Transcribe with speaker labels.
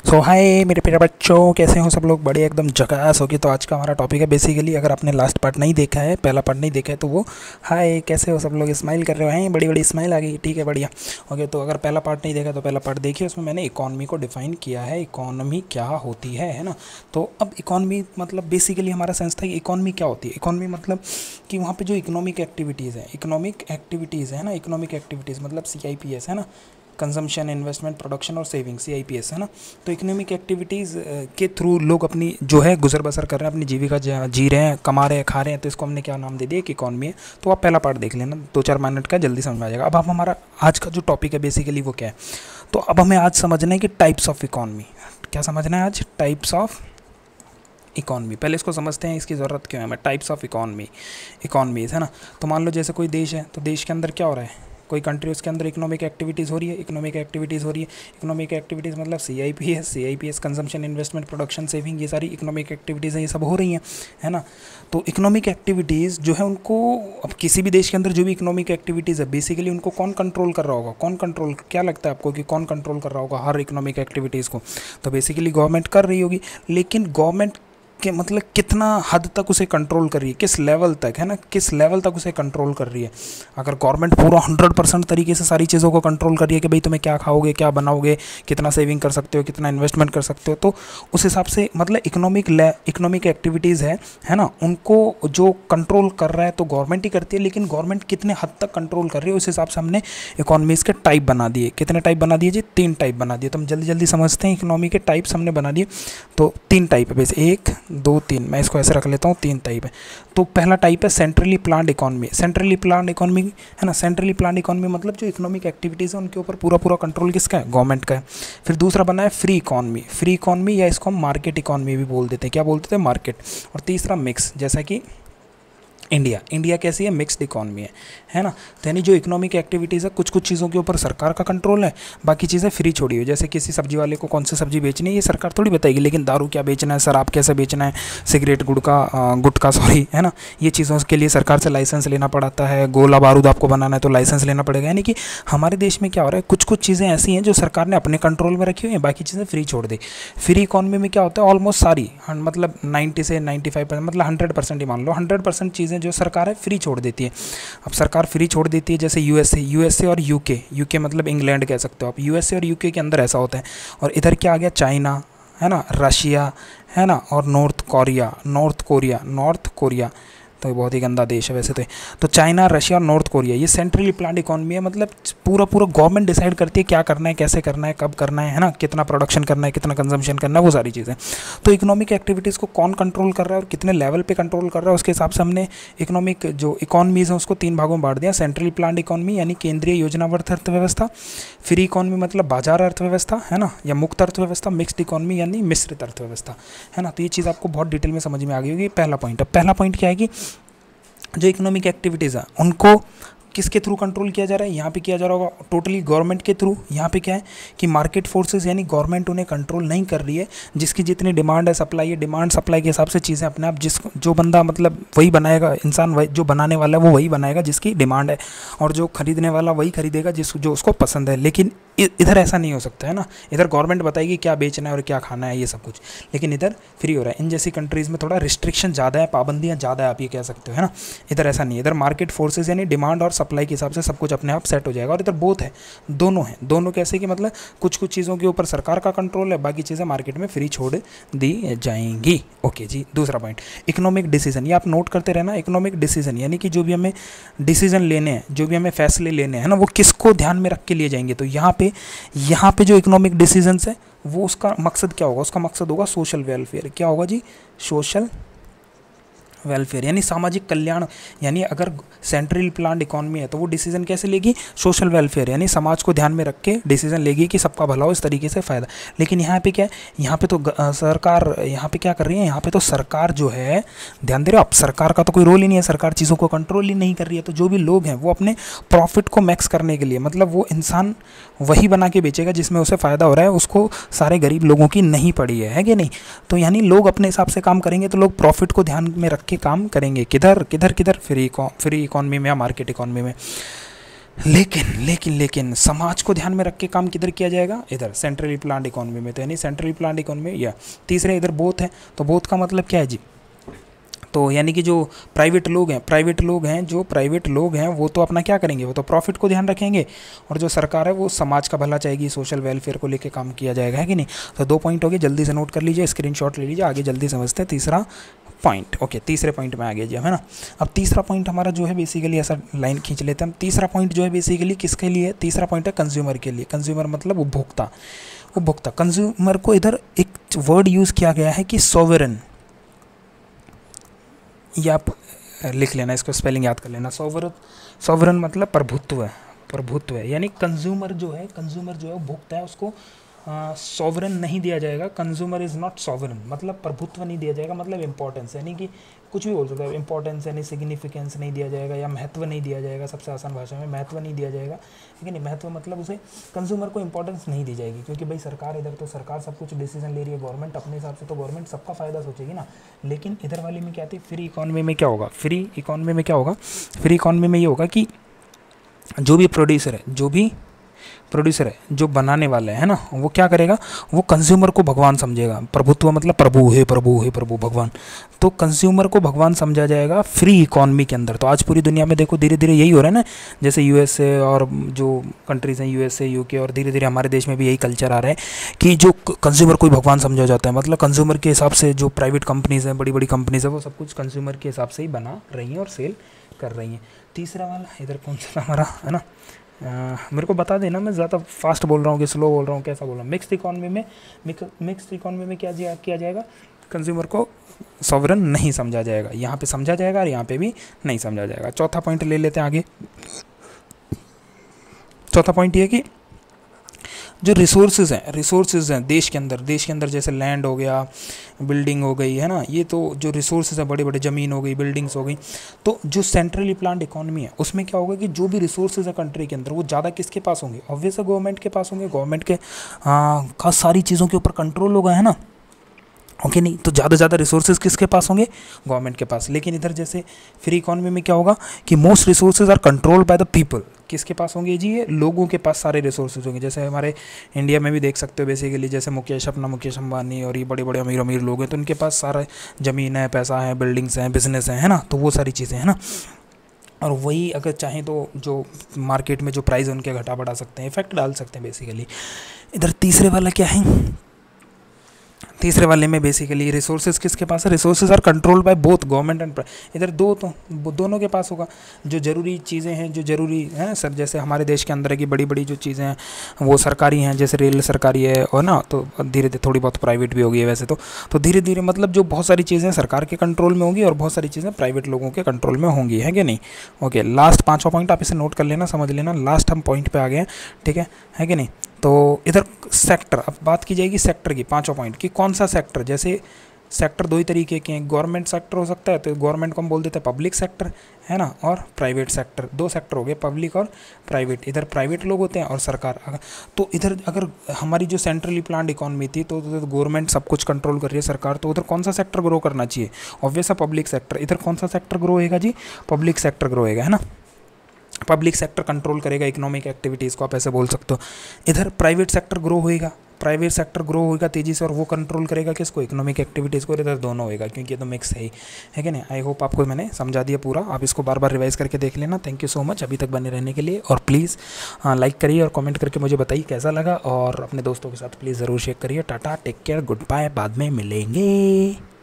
Speaker 1: सो हाय मेरे प्यारे बच्चों, कैसे हो सब लोग? बड़े एकदम झकास होगी। तो आज का हमारा टॉपिक है बेसिकली, अगर आपने लास्ट पार्ट नहीं देखा है, पहला पार्ट नहीं देखा है, तो वो हाय कैसे हो सब लोग, स्माइल कर रहे हो हैं, बड़ी बड़ी स्माइल आ गई, ठीक है बढ़िया। ओके, तो अगर पहला पार्ट नहीं देखा तो पहला पार्ट देखिए, उसमें मैंने इकॉनमी को डिफाइन किया है, इकॉनमी क्या होती है ना। तो अब इकॉनमी मतलब बेसिकली हमारा सेंस था कि इकॉनमी क्या होती है। इकॉनमी मतलब कि वहाँ पे जो इकोनॉमिक एक्टिविटीज़ है ना, इकोनॉमिक एक्टिविटीज़ मतलब CIPS है ना, कंजम्पशन, इन्वेस्टमेंट, प्रोडक्शन और सेविंग, CIPS है ना। तो इकोनॉमिक एक्टिविटीज़ के थ्रू लोग अपनी जो है गुजर बसर कर रहे हैं, अपनी जीविका जी रहे हैं, कमा रहे हैं, खा रहे हैं। तो इसको हमने क्या नाम दे दिया कि इकॉनमी है। तो आप पहला पार्ट देख लेना, 2-4 मिनट का, जल्दी समझ में आ जाएगा। अब हमारा आज का जो टॉपिक है बेसिकली वो क्या है, तो अब हमें आज समझना है कि टाइप्स ऑफ इकॉनमी। क्या समझना है आज? Types of economy. पहले इसको समझते हैं, इसकी ज़रूरत क्यों है हमें। टाइप्स ऑफ इकॉनमीज़ है ना। तो मान लो जैसे कोई देश है, तो देश के अंदर क्या हो रहा है, कोई कंट्री, उसके अंदर इकोनॉमिक एक्टिविटीज़ हो रही है, इकोनॉमिक एक्टिविटीज़ मतलब CIPS consumption, investment, production, saving, ये सारी इकोनॉमिक एक्टिविटीज़ हैं, ये सब हो रही हैं, है ना। तो इकोनॉमिक एक्टिविटीज़ जो है उनको, अब किसी भी देश के अंदर जो भी इकोनॉमिक एक्टिविटीज़ है बेसिकली उनको कौन कंट्रोल कर रहा होगा? क्या लगता है आपको कि कौन कंट्रोल कर रहा होगा हर इकोनॉमिक एक्टिविटीज़ को? तो बेसिकली गवर्नमेंट कर रही होगी, लेकिन गवर्नमेंट कि मतलब कितना हद तक उसे कंट्रोल कर रही है, किस लेवल तक, है ना, किस लेवल तक उसे कंट्रोल कर रही है। अगर गवर्नमेंट पूरा 100% तरीके से सारी चीज़ों को कंट्रोल कर रही है कि भाई तुम्हें क्या खाओगे, क्या बनाओगे, कितना सेविंग कर सकते हो, कितना इन्वेस्टमेंट कर सकते हो, तो उस हिसाब से मतलब इकोनॉमिक एक्टिविटीज़ है ना, उनको जो कंट्रोल कर रहा है तो गवर्नमेंट ही करती है। लेकिन गवर्नमेंट कितने हद तक कंट्रोल कर रही है, उस हिसाब से हमने इकोनॉमीज़ के टाइप बना दिए। कितने टाइप बना दिए जी? 3 टाइप बना दिए। तो हम जल्दी जल्दी समझते हैं, इकोनॉमी के टाइप्स हमने बना दिए। तो 3 टाइप है, वैसे 1 2 3, मैं इसको ऐसे रख लेता हूँ, 3 टाइप है। तो पहला टाइप है centrally planned economy. Centrally planned economy है ना, सेंट्रली प्लान्ड इकोनॉमी मतलब जो इकोनॉमिक एक्टिविटीज़ है उनके ऊपर पूरा कंट्रोल किसका है? गवर्नमेंट का है। फिर दूसरा बना है फ्री इकोनॉमी, या इसको हम मार्केट इकोनॉमी भी बोल देते हैं। क्या बोलते थे? मार्केट। और तीसरा मिक्स, जैसा कि इंडिया कैसी है? मिक्स्ड इकोनॉमी है ना। तो यानी जो इकोनॉमिक एक्टिविटीज़ है, कुछ चीज़ों के ऊपर सरकार का कंट्रोल है, बाकी चीज़ें फ्री छोड़ी हुई। जैसे किसी सब्जी वाले को कौन सी सब्जी बेचनी है ये सरकार थोड़ी बताएगी, लेकिन दारू क्या बेचना है, शराब कैसे बेचना है, सिगरेट, गुटखा है ना, ये चीज़ों के लिए सरकार से लाइसेंस लेना पड़ता है। गोला बारूद आपको बनाना है तो लाइसेंस लेना पड़ेगा। यानी कि हमारे देश में क्या हो रहा है, कुछ चीज़ें ऐसी हैं जो सरकार ने अपने कंट्रोल में रखी हुई हैं, बाकी चीज़ें फ्री छोड़ दी। फ्री इकोनॉमी में क्या होता है, ऑलमोस्ट सारी मतलब 90 से 95% मतलब 100% ही मान लो, 100% चीज़ें जो सरकार है फ्री छोड़ देती है। अब सरकार फ्री छोड़ देती है, जैसे यूएसए और यूके मतलब इंग्लैंड कह सकते हो आप। यूएसए और यूके के अंदर ऐसा होता है। और इधर क्या आ गया? चाइना है ना, रशिया है ना, और नॉर्थ कोरिया। तो बहुत ही गंदा देश है वैसे तो चाइना, रशिया और नॉर्थ कोरिया, ये सेंट्रली प्लान्ड इकोनॉमी है। मतलब पूरा गवर्नमेंट डिसाइड करती है क्या करना है, कैसे करना है, कब करना है ना, कितना प्रोडक्शन करना है, कितना कंजम्पशन करना है, वो सारी चीज़ें। तो इकोनॉमिक एक्टिविटीज़ को कौन कंट्रोल कर रहा है और कितने लेवल पे कंट्रोल कर रहा है, उसके हिसाब से हमने इकोनॉमिक जो इकोनॉमीज़ हैं उसको 3 भागों में बांट दिया। सेंट्रली प्लान्ड इकोनॉमी यानी केंद्रीय योजनाबद्ध अर्थव्यवस्था, फ्री इकोनॉमी मतलब बाजार अर्थव्यवस्था है ना, या मुक्त अर्थव्यवस्था, मिक्स्ड इकोनॉमी यानी मिश्रित अर्थव्यवस्था है ना। तो ये चीज़ आपको बहुत डिटेल में समझ में आ गई होगी। पहला पॉइंट क्या है कि जो इकोनॉमिक एक्टिविटीज़ है उनको किसके थ्रू कंट्रोल किया जा रहा है? यहाँ पे किया जा रहा होगा टोटली गवर्नमेंट के थ्रू। यहाँ पे क्या है कि मार्केट फोर्सेस यानी गवर्नमेंट उन्हें कंट्रोल नहीं कर रही है। जिसकी जितनी डिमांड है, सप्लाई है, डिमांड सप्लाई के हिसाब से चीज़ें अपने आप जो बंदा मतलब वही बनाएगा, इंसान वही, जो बनाने वाला है वो वही बनाएगा जिसकी डिमांड है, और जो खरीदने वाला वही खरीदेगा जो उसको पसंद है। लेकिन इधर ऐसा नहीं हो सकता है ना। इधर गवर्नमेंट बताएगी क्या बेचना है और क्या खाना है, ये सब कुछ, लेकिन इधर फ्री हो रहा है। इन जैसी कंट्रीज़ में थोड़ा रिस्ट्रिक्शन ज़्यादा है, पाबंदियाँ ज़्यादा है, आप ये कह सकते हो, है ना। इधर ऐसा नहीं है। इधर मार्केट फोर्सेस यानी डिमांड और सप्लाई के हिसाब से सब कुछ अपने आप सेट हो जाएगा। और इधर बोथ है, दोनों हैं। दोनों कैसे कि मतलब कुछ चीज़ों के ऊपर सरकार का कंट्रोल है, बाकी चीज़ें मार्केट में फ्री छोड़ दी जाएंगी। ओके जी। दूसरा पॉइंट इकोनॉमिक डिसीजन, ये आप नोट करते रहना। इकोनॉमिक डिसीजन यानी कि जो भी हमें डिसीजन लेने हैं, जो भी हमें फैसले लेने हैं ना, वो किसको ध्यान में रख के लिए जाएंगे। तो यहाँ पे जो इकोनॉमिक डिसीजंस है वो उसका मकसद क्या होगा? उसका मकसद होगा सोशल वेलफेयर। क्या होगा जी? सोशल वेलफेयर यानी सामाजिक कल्याण। यानी अगर सेंट्रल प्लान्ड इकोनॉमी है तो वो डिसीजन कैसे लेगी? सोशल वेलफेयर यानी समाज को ध्यान में रख के डिसीजन लेगी कि सबका भला हो, इस तरीके से फ़ायदा। लेकिन यहाँ पे क्या है, यहाँ पे तो सरकार यहाँ पे क्या कर रही है, यहाँ पे तो सरकार जो है, ध्यान दे रहे हो आप, सरकार का तो कोई रोल ही नहीं है, सरकार चीज़ों को कंट्रोल ही नहीं कर रही है। तो जो भी लोग हैं वो अपने प्रॉफिट को मैक्स करने के लिए, मतलब वो इंसान वही बना के बेचेगा जिसमें उसे फ़ायदा हो रहा है, उसको सारे गरीब लोगों की नहीं पड़ी है कि नहीं। तो यानी लोग अपने हिसाब से काम करेंगे तो लोग प्रॉफिट को ध्यान में रख के काम करेंगे। किधर फ्री इकोनॉमी में या मार्केट इकोनॉमी में। लेकिन समाज को ध्यान में रख के काम किधर किया जाएगा, इधर सेंट्रली प्लान्ड इकोनॉमी में। तो यानी सेंट्रली प्लान्ड इकोनॉमी या तीसरे इधर बोथ है, तो बोथ का मतलब क्या है जी, तो यानी कि जो प्राइवेट लोग हैं वो तो अपना क्या करेंगे, वो तो प्रॉफिट को ध्यान रखेंगे, और जो सरकार है वो समाज का भला चाहेगी, सोशल वेलफेयर को लेके काम किया जाएगा, है कि नहीं। तो 2 पॉइंट हो गए, जल्दी से नोट कर लीजिए, स्क्रीनशॉट ले लीजिए, आगे जल्दी समझते हैं तीसरा पॉइंट। ओके, तीसरे पॉइंट में आ गया जी, है ना। अब तीसरा पॉइंट हमारा जो है बेसिकली, ऐसा लाइन खींच लेते हैं हम, तीसरा पॉइंट जो है बेसिकली किसके लिए, तीसरा पॉइंट है कंज्यूमर के लिए। कंज्यूमर मतलब उपभोक्ता। कंज्यूमर को इधर एक वर्ड यूज़ किया गया है कि सॉवरन, ये आप लिख लेना, इसको स्पेलिंग याद कर लेना। सॉवरन मतलब प्रभुत्व है, यानी कंज्यूमर जो है उपभोक्ता है, उसको सॉवरन नहीं दिया जाएगा। कंज्यूमर इज़ नॉट सॉवरन, मतलब प्रभुत्व नहीं दिया जाएगा, मतलब इंपॉर्टेंस, यानी कि कुछ भी बोल सकते हैं, इंपॉर्टेंस यानी सिग्निफिकेंस नहीं दिया जाएगा, या महत्व नहीं दिया जाएगा, सबसे आसान भाषा में महत्व नहीं दिया जाएगा, ठीक है नहीं। महत्व मतलब उसे कंज्यूमर को इंपॉर्टेंस नहीं दी जाएगी, क्योंकि भाई सरकार इधर तो सरकार सब कुछ डिसीजन ले रही है, गवर्नमेंट अपने हिसाब से, तो गवर्नमेंट सबका फ़ायदा सोचेगी ना। लेकिन इधर वाली में क्या थी, फ्री इकॉनमी में क्या होगा, फ्री इकॉनमी में ये होगा कि जो भी प्रोड्यूसर है, जो बनाने वाला है ना, वो क्या करेगा, वो कंज्यूमर को भगवान समझेगा। प्रभुत्व मतलब प्रभु, हे प्रभु भगवान, तो कंज्यूमर को भगवान समझा जाएगा फ्री इकॉनमी के अंदर। तो आज पूरी दुनिया में देखो धीरे धीरे यही हो रहा है ना, जैसे यूएसए और जो कंट्रीज़ हैं, यूएसए, यूके, और धीरे धीरे हमारे देश में भी यही कल्चर आ रहा है कि जो कंज्यूमर को भगवान समझा जाता है, मतलब कंज्यूमर के हिसाब से जो प्राइवेट कंपनीज़ हैं, बड़ी बड़ी कंपनीज़ हैं, वो सब कुछ कंज्यूमर के हिसाब से ही बना रही हैं और सेल कर रही हैं। तीसरा वाला इधर कौन सा हमारा है ना, मेरे को बता देना, मैं ज़्यादा फास्ट बोल रहा हूँ कि स्लो बोल रहा हूँ, कैसा बोल रहा हूँ। मिक्स्ड इकॉनमी में क्या किया जाएगा, कंज्यूमर को सॉवरन नहीं समझा जाएगा, यहाँ पे समझा जाएगा और यहाँ पे भी नहीं समझा जाएगा। चौथा पॉइंट ले लेते हैं आगे। चौथा पॉइंट ये कि जो रिसोर्सेज हैं देश के अंदर जैसे लैंड हो गया, बिल्डिंग हो गई, है ना, ये तो जो रिसोर्सेज हैं, बड़े बड़े ज़मीन हो गई, बिल्डिंग्स हो गई, तो जो सेंट्रली प्लान्ड इकॉनमी है उसमें क्या होगा कि जो भी रिसोर्सेज है कंट्री के अंदर, वो ज़्यादा किसके पास होंगे, ऑब्वियस है गवर्नमेंट के पास होंगे। गवर्नमेंट के का सारी चीज़ों के ऊपर कंट्रोल होगा, है ना, ओके नहीं, तो ज़्यादा रिसोर्सेज किसके पास होंगे, गवर्नमेंट के पास। लेकिन इधर जैसे फ्री इकॉनमी में क्या होगा कि most resources are controlled by the people, किसके पास होंगे जी, ये लोगों के पास सारे रिसोर्सेज होंगे। जैसे हमारे इंडिया में भी देख सकते हो बेसिकली, जैसे मुकेश अंबानी और ये बड़े बड़े अमीर लोग हैं, तो उनके पास सारा ज़मीन है, पैसा है, बिल्डिंग्स हैं, बिजनेस है ना, तो वो सारी चीज़ें हैं ना। और वही अगर चाहें तो जो मार्केट में जो प्राइस है उनके घटा बढ़ा सकते हैं, इफेक्ट डाल सकते हैं बेसिकली। इधर तीसरे वाला क्या है, तीसरे वाले में बेसिकली रिसोर्सेज किसके पास है, resources are controlled by both government and, इधर दोनों के पास होगा। जो ज़रूरी चीज़ें हैं, जो ज़रूरी हैं सर, जैसे हमारे देश के अंदर की बड़ी बड़ी जो चीज़ें हैं वो सरकारी हैं, जैसे रेल सरकारी है, और ना, तो धीरे धीरे थोड़ी बहुत प्राइवेट भी होगी है वैसे तो धीरे धीरे मतलब जो बहुत सारी चीज़ें सरकार के कंट्रोल में होंगी और बहुत सारी चीज़ें प्राइवेट लोगों के कंट्रोल में होंगी, है कि नहीं। ओके, लास्ट 5वां पॉइंट आप इसे नोट कर लेना, समझ लेना, लास्ट हम पॉइंट पे आ गए हैं, ठीक है कि नहीं। तो इधर सेक्टर, अब बात की जाएगी सेक्टर की, 5वां पॉइंट कि कौन सा सेक्टर, जैसे सेक्टर 2 ही तरीके के हैं, गवर्नमेंट सेक्टर हो सकता है, तो गवर्नमेंट को हम बोल देते हैं पब्लिक सेक्टर, है ना, और प्राइवेट सेक्टर, 2 सेक्टर हो गए, पब्लिक और प्राइवेट। इधर प्राइवेट लोग होते हैं और सरकार। तो इधर अगर हमारी जो सेंट्रली प्लान्ड इकॉनमी थी, तो गवर्नमेंट सब कुछ कंट्रोल कर रही है, सरकार, तो उधर कौन सा सेक्टर ग्रो करना चाहिए, ऑब्वियस है पब्लिक सेक्टर। इधर कौन सा सेक्टर ग्रो होएगा जी, पब्लिक सेक्टर ग्रो होएगा, है ना। पब्लिक सेक्टर कंट्रोल करेगा इकोनॉमिक एक्टिविटीज़ को, आप ऐसे बोल सकते हो। इधर प्राइवेट सेक्टर ग्रो होएगा तेज़ी से, और वो कंट्रोल करेगा किसको, इकोनॉमिक एक्टिविटीज़ को। इधर दोनों होएगा, क्योंकि ये तो मिक्स है कि नहीं। आई होप आपको मैंने समझा दिया पूरा, आप इसको बार बार रिवाइज करके देख लेना। थैंक यू सो मच अभी तक बने रहने के लिए, और प्लीज़ लाइक करिए और कमेंट करके मुझे बताइए कैसा लगा, और अपने दोस्तों के साथ प्लीज़ ज़रूर शेयर करिए। Tata, take care, good bye, बाद में मिलेंगे।